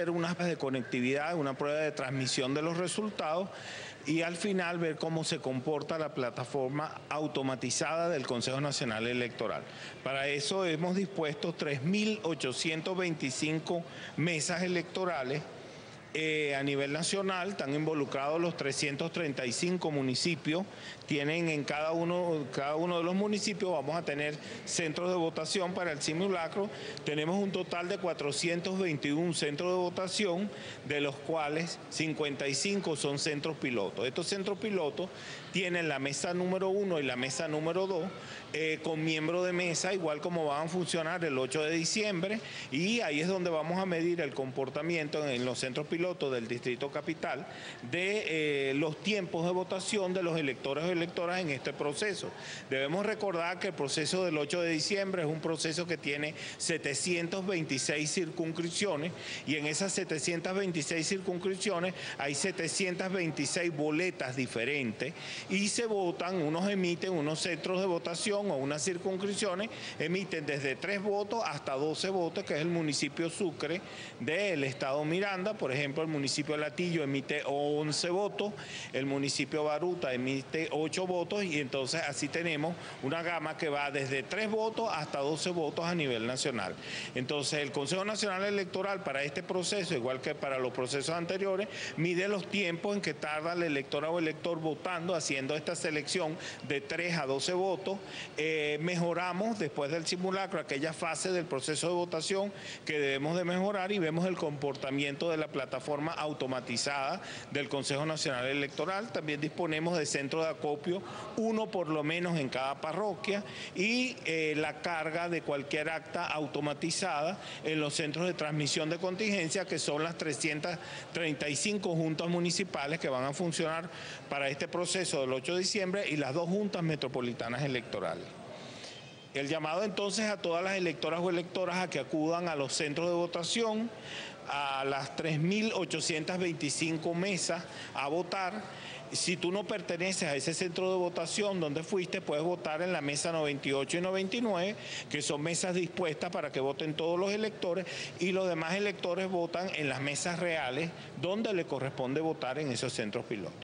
unas pruebas de conectividad, una prueba de transmisión de los resultados y al final ver cómo se comporta la plataforma automatizada del Consejo Nacional Electoral. Para eso hemos dispuesto 3.825 mesas electorales a nivel nacional. Están involucrados los 335 municipios, tienen en cada uno de los municipios vamos a tener centros de votación para el simulacro. Tenemos un total de 421 centros de votación, de los cuales 55 son centros pilotos. Estos centros pilotos tienen la mesa número 1 y la mesa número 2 con miembros de mesa, igual como van a funcionar el 8 de diciembre, y ahí es donde vamos a medir el comportamiento en los centros pilotos del Distrito Capital de los tiempos de votación de los electores o electoras en este proceso. Debemos recordar que el proceso del 8 de diciembre es un proceso que tiene 726 circunscripciones y en esas 726 circunscripciones hay 726 boletas diferentes y se votan, unos centros de votación o unas circunscripciones emiten desde 3 votos hasta 12 votos, que es el municipio Sucre del estado Miranda. Por ejemplo, el municipio de Latillo emite 11 votos, el municipio Baruta emite 8 votos y entonces así tenemos una gama que va desde 3 votos hasta 12 votos a nivel nacional. Entonces el Consejo Nacional Electoral para este proceso, igual que para los procesos anteriores, mide los tiempos en que tarda la electora o elector votando, haciendo esta selección de 3 a 12 votos. Mejoramos después del simulacro aquella fase del proceso de votación que debemos de mejorar y vemos el comportamiento de la plataforma automatizada del Consejo Nacional Electoral. También disponemos de centros de acopio, uno por lo menos en cada parroquia, y la carga de cualquier acta automatizada en los centros de transmisión de contingencia, que son las 335 juntas municipales que van a funcionar para este proceso del 8 de diciembre y las 2 juntas metropolitanas electorales. El llamado entonces a todas las electoras o electoras a que acudan a los centros de votación, a las 3.825 mesas a votar. Si tú no perteneces a ese centro de votación donde fuiste, puedes votar en la mesa 98 y 99, que son mesas dispuestas para que voten todos los electores, y los demás electores votan en las mesas reales donde le corresponde votar en esos centros pilotos.